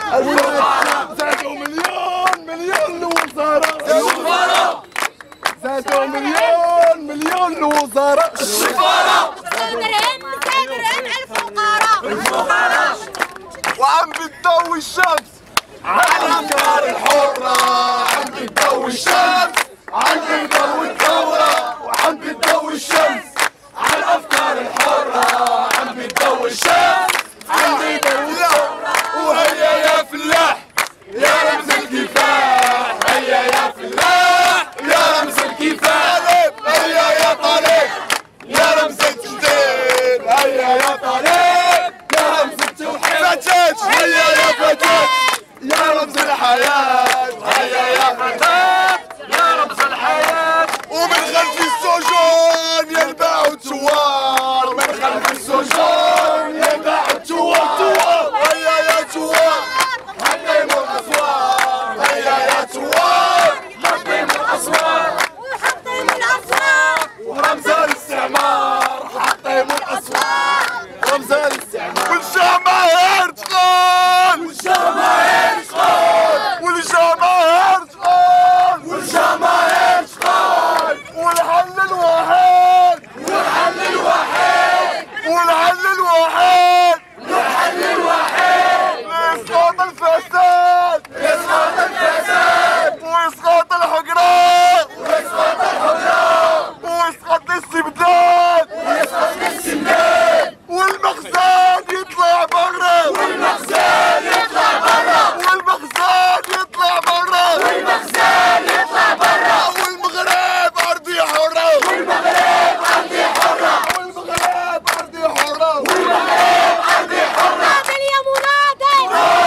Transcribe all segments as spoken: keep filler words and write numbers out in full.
السفارة زادوا مليون مليون الوزارة السفارة زادوا مليون مليون الوزارة السفارة درهم درهم على الفقراء الفقراء وعم بتضوي الشمس على الأفكار الحرة عم بتضوي الشمس عم بتضوي الثورة وعم بتضوي الشمس على الأفكار الحرة عم بتضوي الشمس عم بتضوي الثورة وهيا يا فلاح يا رمز الكفاح هيا يا فلاح يا رمز الكفاح هيا يا طالب يا رمز التجديد هيا يا طالب يا رمز التوحيد فتاة هيا يا فتاة يا رمز الحياة هيا يا فتاة يا رمز الحياة ومن خلف السجون ينباع الثوار من خلف السجون ينباع الثوار هيا يا ثوار حطيموا الأسوار هيا يا ثوار حطيموا الأسوار وحطيموا الأسوار ورمز الاستعمار حطيموا الأسوار رمز الاستعمار والجماهير تقول والجماهير تقول والجماهير تقول والجماهير تقول والحل الوحيد والحل الوحيد والحل الوحيد والحل الوحيد لإسقاط الفساد لإسقاط الفساد وإسقاط الحقراء وإسقاط الحقراء وإسقاط الاستبداد وإسقاط الاستبداد والمخزن يطلع برا والمخزن يطلع برا والمخزن يطلع برا والمخزن يطلع برا والمغرب أرضي حرة والمغرب أرضي حرة والمغرب أرضي حرة والمغرب أرضي حرة ناضل يا مناضل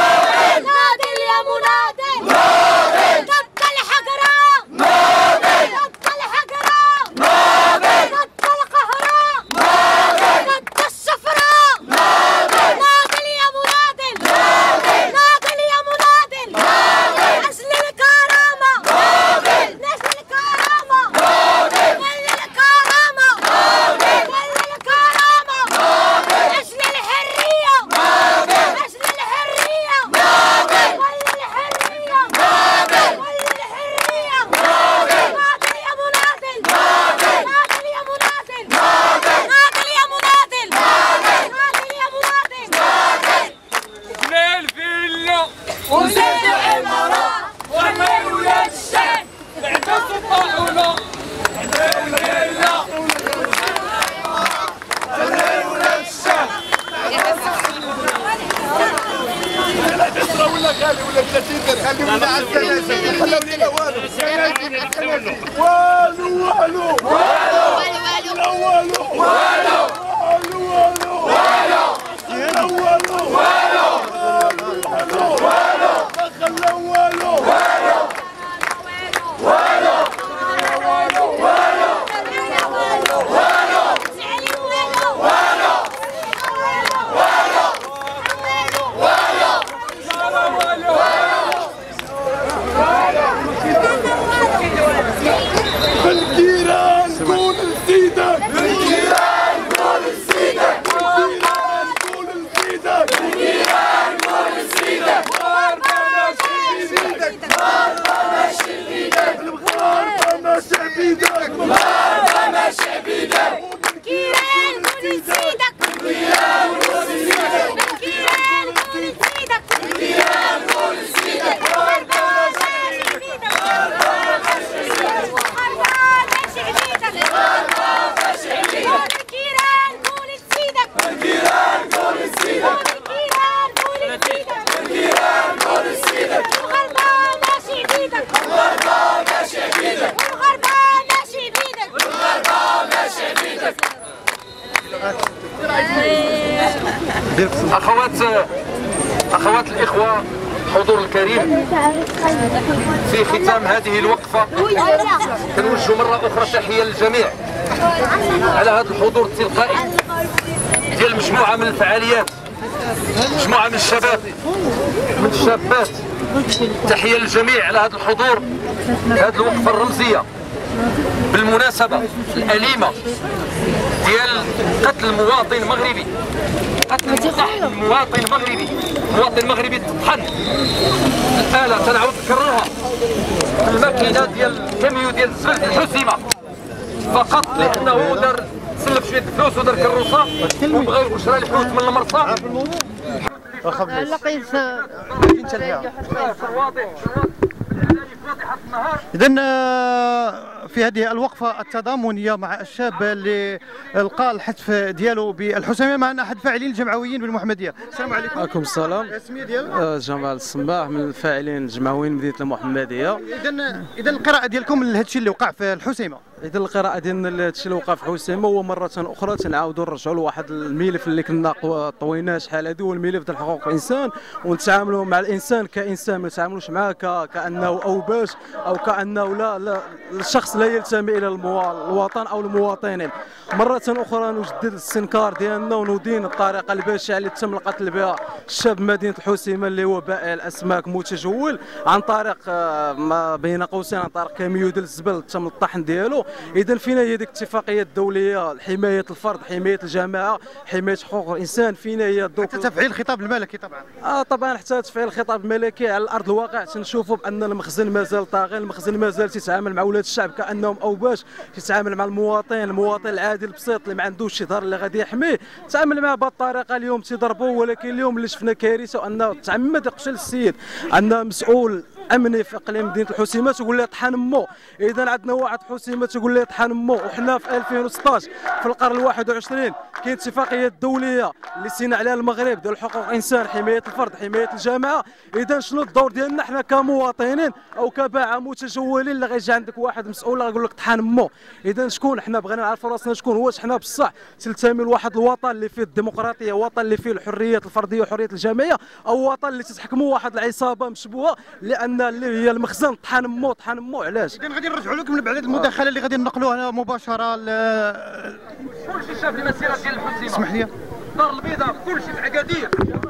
ناضل يا مناضل ناضل ضد الحقراء ناضل ضد الحقراء ناضل ضد القهراء ناضل ضد الشفراء ناضل ناضل يا مناضل ناضل ناضل يا مناضل ناضل أجل الكرامة ناضل نجل الكرامة ناضل ولي الكرامة ناضل ولي الكرامة ناضل أجل الحرية ناضل أجل الحرية ناضل ولي الحرية ناضل ولي الحرية ناضل ناضل يا مناضل ناضل ناضل يا مناضل ناضل ناضل يا مناضل ناضل ناضل يا مناضل ناضل بنى الفيلا وزيد العمارة وعمل ولاد الشعب اعتصوا الطاحونة بنى الفيلا ولاد الشعب لا تسرى ولا غالي ولا ثلاثين درهم خليونا على السلاسل خلوا لنا والو والو والو والو لا والو والو والو والو لا والو والو والو والو ما خلوا والو والو والو والو والو بالجيران كون نسيدك بالجيران كون نسيدك بالجيران كون نسيدك بالجيران كون نسيدك الغربة ماشي بيدك الغربة ماشي بيدك الغربة ماشي بيدك بالكيران كون نسيدك بالجيران كون نسيدك بالكيران كون نسيدك بالجيران كون نسيدك الغربة ماشي بيدك الغربة ماشي بيدك الغربة ماشي بيدك بالكيران كون نسيدك بالجيران كون نسيدك بالكيران كون نسيدك بالجيران كون نسيدك الغربة ماشي بيدك الغربة ماشي بيدك الغربة ماشي بيدك الغربة ماشي بيدك أخوات أخوات الإخوة حضور الكريم، في ختام هذه الوقفة كنوجه مرة أخرى تحية للجميع على هذا الحضور التلقائي ديال مجموعة من الفعاليات، مجموعة من الشباب من الشابات. تحية للجميع على هذا الحضور، هذه الوقفة الرمزية بالمناسبة الأليمة ديال قتل مواطن مغربي، قتل مواطن مغربي المواطن المغربي تطحن الآلة تنعاود نكررها في الماكينة ديال الكاميو ديال الزبل في الحسيمة فقط لأنه دار سلف شوية فلوس ودار كروسة وبغى شرا الحوت من المرصى. لقيت إذا في هذه الوقفة التضامنية مع الشاب اللي لقى الحتف ديالو بالحسيمة معنا أحد الفاعلين الجمعويين بالمحمدية. السلام عليكم. وعليكم السلام. الاسمية ديالك؟ جمال الصباح من الفاعلين الجمعويين مدينة المحمدية. إذا إذا القراءة ديالكم لهذا الشيء اللي وقع في الحسيمة. إذا القراءة ديالنا لهذا الشيء اللي وقع في الحسيمة هو مرة أخرى تنعاودوا نرجعوا لواحد الملف اللي كنا طويناه شحال هذه هو الملف ديال حقوق الإنسان ونتعاملوا مع الإنسان كإنسان ما نتعاملوش معاه كأنه أوباش أو كأنه لا, لا الشخص لا ينتمي إلى الوطن أو المواطنين. مرة أخرى نجدد الاستنكار ديالنا وندين الطريقة البشعة اللي تم القتل بها الشاب مدينة الحسيمة اللي هو بائع الأسماك متجول عن طريق ما بين قوسين عن طريق كاميو ديال الزبل تم الطحن ديالو. إذا فينا هي ديك الاتفاقية الدولية حماية الفرد حماية الجماعة حماية حقوق الإنسان فينا هي حتى تفعيل الخطاب الملكي طبعا. اه طبعا حتى تفعيل الخطاب الملكي على الأرض الواقع تنشوفوا بأن المخزن مازال طاغي، المخزن مازال تيتعامل مع ولاد الشعب كأنهم أوباش، تيتعامل مع المواطن المواطن العادي البسيط اللي ما عندوش شي ظهر اللي غادي يحميه، تعامل معاه بهذه الطريقة. اليوم تيضربوه ولكن اليوم اللي شفنا كارثة وأنه تعمد يقتل السيد عندنا مسؤول امني في اقليم مدينه الحسيمه تقول لي طحن مو. اذا عندنا واحد حسيمه تقول لي طحن مو وحنا في ألفين وستطاش في القرن الواحد والعشرين كاين اتفاقيه دوليه اللي سينا عليها المغرب ديال حقوق الانسان حمايه الفرد حمايه الجماعه. اذا شنو الدور ديالنا حنا كمواطنين او كباعه متجولين اللي غيجي عندك واحد مسؤول غيقول لك طحن مو؟ اذا شكون حنا بغينا نعرفوا راسنا شكون؟ واش حنا بصح تنتمي لواحد الوطن اللي فيه الديمقراطيه وطن اللي فيه الحريات الفرديه وحريه الجماعيه او وطن اللي تتحكموا واحد العصابه مشبوهه لان اللي هي المخزن طحن مو طحن مو علاش؟ اذا غادي نرجعوا لكم من بعد المداخله اللي غادي ننقلوها مباشره ل كلشي شاف المسيره ديال الحسيمه. اسمح لي. الدار البيضاء كلشي في عقادير.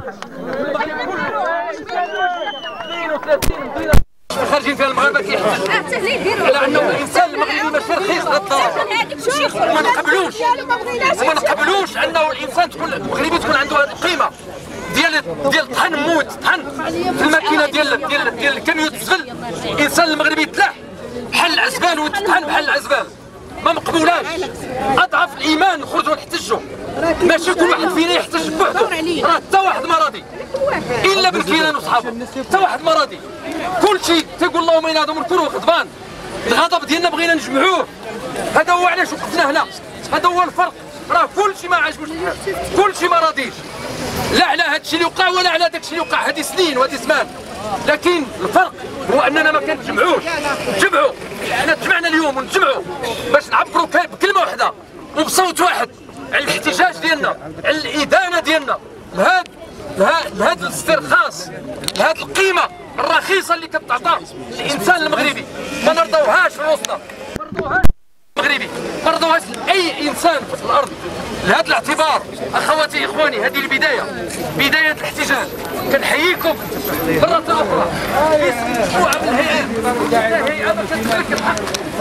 خارجين فيها المغاربه كيحتاج على انه الانسان المغربي ماشي رخيص غدا ما نقبلوش وما نقبلوش انه الانسان تكون المغربي تكون عنده هذه القيمه ديال ديال طحن موت طحن في الماكينه ديال ديال ديال الكاميون الزبل. الانسان المغربي تلاح بحال العزبال وتطحن بحال العزبال ما مقبولاش. اضعف الايمان نخرجوا نحتجوا ماشي كل واحد فينا يحتج بوحدو راه حتى واحد ما راضي الا بالكيران وصحابه حتى واحد ما راضي. كلشي تيقول اللهم انا هذا منكر وغضبان. الغضب ديالنا بغينا نجمعوه هذا هو علاش وقفنا هنا. هذا هو الفرق. راه كلشي ما عاجبوش كلشي ما راضيش لا على هذا الشيء اللي وقع ولا على داك الشيء اللي وقع هذه سنين وهذه زمان. لكن الفرق هو اننا ما كنتجمعوش. نجمعوا حنا تجمعنا اليوم ونجمعوا باش نعبروا بكلمه واحده وبصوت واحد على الاحتجاج ديالنا على الادانه ديالنا لهذا لهذا الاسترخاص لهذه القيمه الرخيصه اللي كتعطى الانسان المغربي. ما نرضوهاش في وسطنا ما نرضوهاش المغربي ما نرضوهاش اي انسان في الارض. لهذا الاعتبار اخواتي اخواني هذه البدايه بدايه الاحتجاج. كنحييكم مره اخرى باسم مجموعه من الهيئات هيئه ما كتملك الحق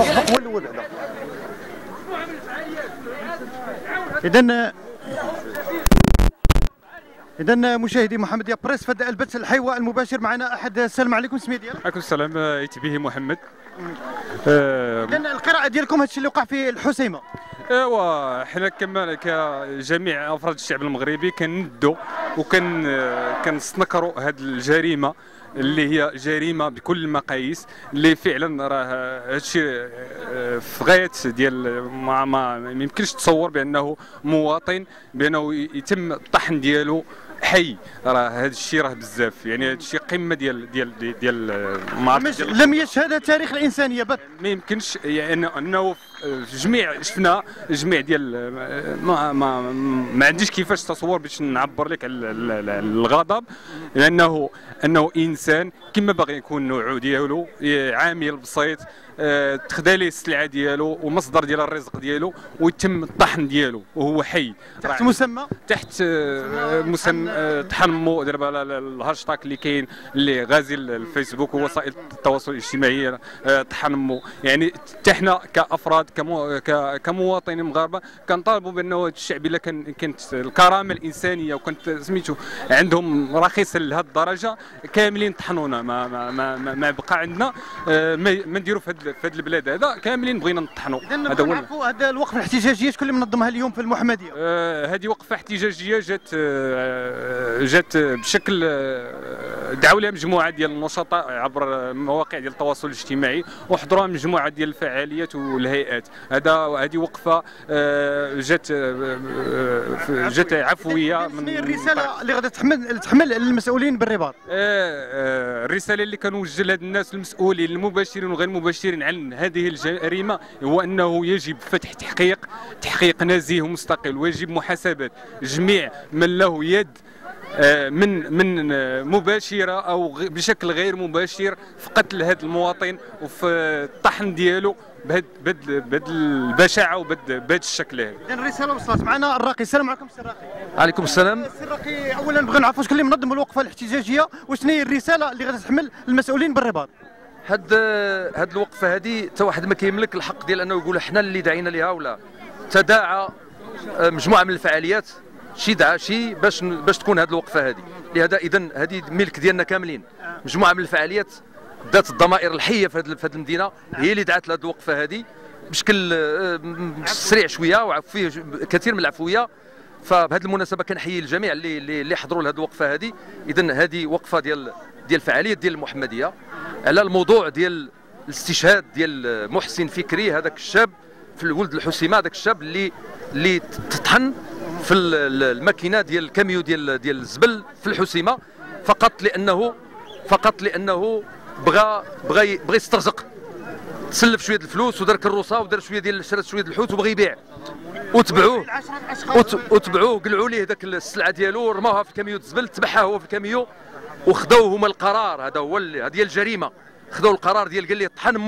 اذا إذا مشاهدي محمدية بريس فداء البث الحيوى المباشر معنا أحد. السلام عليكم. اسمي ديالك؟ عليكم السلام. يتبيه محمد. إذا القراءة ديالكم هادشي اللي وقع في الحسيمة. ايوا حنا كما كجميع افراد الشعب المغربي كندوا وكن كنستنكروا هذه الجريمه اللي هي جريمه بكل المقاييس اللي فعلا راه هادشي في غايه ديال ما, ما يمكنش تصور بانه مواطن بانه يتم الطحن ديالو حي. راه هذا الشيء راه بزاف يعني هذا الشيء قمه ديال ديال ديال ديال لم يشهد تاريخ الانسانيه بث. ما يمكنش يعني انه جميع شفنا جميع ديال ما ما, ما عنديش كيفاش تصور باش نعبر لك على الغضب لانه انه انسان كما باغي يكون نوعه ديالو عامل بسيط تخدا ليه السلعه ديالو ومصدر ديال الرزق ديالو ويتم الطحن ديالو وهو حي تحت مسمى تحت مسمى طحن مو دابا الهاشتاغ اللي كاين اللي غازي الفيسبوك ووسائل التواصل الاجتماعي طحن مو. يعني حتى حنا كافراد كمو كمواطنين مغاربه كنطالبوا بانه الشعب الا كان كانت الكرامه الانسانيه وكانت سميتو عندهم رخيصه لهذه الدرجه كاملين طحنونا ما ما ما, ما بقى عندنا ما نديروا في هذه البلاد هذا كاملين بغينا نطحنوا. هذا هو هذا الوقفه الاحتجاجيه شكون اللي منظمها اليوم في المحمديه؟ آه هذه وقفه احتجاجيه جات آه جات بشكل آه دعوا لها مجموعه ديال النشطاء عبر مواقع ديال التواصل الاجتماعي وحضروها مجموعه ديال الفعاليات والهيئات. هذا هذه وقفه آه جات آه جات عفويه من الرساله اللي غادي تحمل تحمل المسؤولين بالرباط. آه الرساله اللي كنوجه لهاد الناس المسؤولين المباشرين والغير مباشرين عن هذه الجريمه هو انه يجب فتح تحقيق تحقيق نزيه ومستقل ويجب محاسبه جميع من له يد من من مباشره او بشكل غير مباشر في قتل هذا المواطن وفي الطحن ديالو بهذه بهذه البشاعه وبهذا الشكل هذا. اذا الرساله وصلت. معنا الراقي. السلام عليكم السي الراقي. عليكم السلام. السي الراقي اولا نبغي نعرفوا شكون اللي منظم الوقفه الاحتجاجيه وشنو هي الرساله اللي غادي تحمل المسؤولين بالرباط. هاد هاد الوقفه هذه حتى واحد ما كيملك الحق ديال انه يقول حنا اللي دعينا ليها ولا تداعى مجموعه من الفعاليات شي دعا شي باش باش تكون هذه الوقفه هذه. لهذا اذا هذه ملك ديالنا كاملين. مجموعه من الفعاليات ذات الضمائر الحيه في هذه المدينه هي اللي دعات لهذه الوقفه هذه بشكل سريع شويه وفيه كثير من العفويه. فبهذه المناسبه كنحيي الجميع اللي اللي حضروا لهذه الوقفه هذه. اذا هذه وقفه ديال ديال الفعاليات ديال المحمديه على الموضوع ديال الاستشهاد ديال محسن فكري هذاك الشاب في الولد الحسيمه هذاك الشاب اللي اللي تطحن في الماكينه ديال الكاميو ديال ديال الزبل في الحسيمه فقط لانه فقط لانه بغى بغى بغى يسترزق. تسلف شويه الفلوس ودار كروسه ودار شويه ديال شرات شويه الحوت وبغى يبيع وتبعوه وتبعوه قلعوا ليه ذاك السلعه ديالو رماوها في كاميو الزبل تبعها هو في الكاميو وخداو هما القرار. هذا هو هذه الجريمه. خداو القرار ديال قال لي طحن